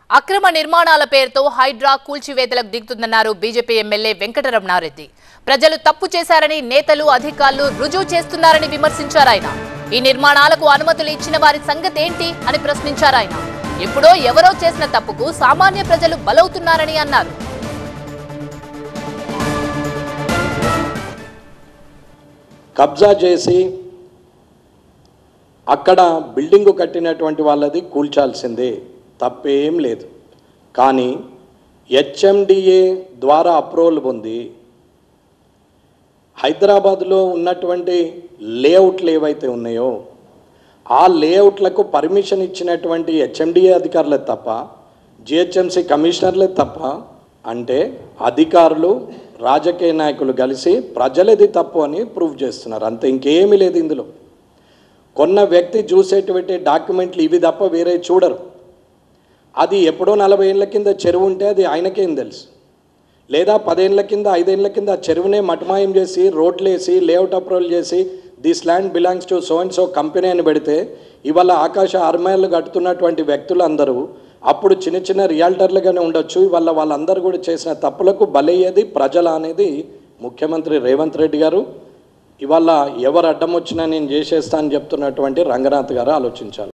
అక్రమ నిర్మాణాల పేరుతో హైడ్రా కూల్చివేతలకు దిగుతుందన్నారు బీజేపీ ఎమ్మెల్యే వెంకటరమణారెడ్డి. ప్రజలు తప్పు చేశారని నేతలు అధికారులు రుజువు చేస్తున్నారని విమర్శించారు ఆయన. ఈ నిర్మాణాలకు అనుమతులు ఇచ్చిన వారి సంగతి ఏంటి అని ప్రశ్నించారు ఆయన. ఎప్పుడో ఎవరో చేసిన తప్పుకు సామాన్య ప్రజలు బలవుతున్నారని అన్నారు. కబ్జా చేసి అక్కడ బిల్డింగ్ కట్టినటువంటి వాళ్ళది కూల్చాల్సిందే, తప్పేం లేదు. కానీ హెచ్ఎండిఏ ద్వారా అప్రూవల్ పొంది హైదరాబాద్లో ఉన్నటువంటి లేఅవుట్లు ఏవైతే ఉన్నాయో ఆ లేఅవుట్లకు పర్మిషన్ ఇచ్చినటువంటి హెచ్ఎండిఏ అధికారులే తప్ప, జిహెచ్ఎంసీ కమిషనర్లే తప్ప, అంటే అధికారులు రాజకీయ నాయకులు కలిసి ప్రజలది తప్పు అని ప్రూవ్ చేస్తున్నారు. అంతే, ఇంకేమీ లేదు ఇందులో. కొన్న వ్యక్తి చూసేటువంటి డాక్యుమెంట్లు ఇవి తప్ప వేరే చూడరు. అది ఎప్పుడో 40 ఏళ్ళ కింద చెరువు ఉంటే అది ఆయనకేం తెలుసు, లేదా 10 ఏళ్ళ కింద 5 ఏళ్ళ కింద చెరువునే మటమాయం చేసి రోడ్లు వేసి లేఅవుట్ అప్రూవల్ చేసి this land belongs to so and so company అని పెడితే ఇవాళ ఆకాశ ఆర్మాయిలు కట్టుతున్నటువంటి వ్యక్తులు అందరూ అప్పుడు చిన్న చిన్న రియాల్టర్లుగానే ఉండొచ్చు. ఇవాళ వాళ్ళందరూ కూడా చేసిన తప్పులకు బలయ్యేది ప్రజల అనేది ముఖ్యమంత్రి రేవంత్ రెడ్డి గారు. ఇవాళ ఎవరు అడ్డం వచ్చినా నేను చేసేస్తా అని చెప్తున్నటువంటి రంగనాథ్ గారు ఆలోచించాలి.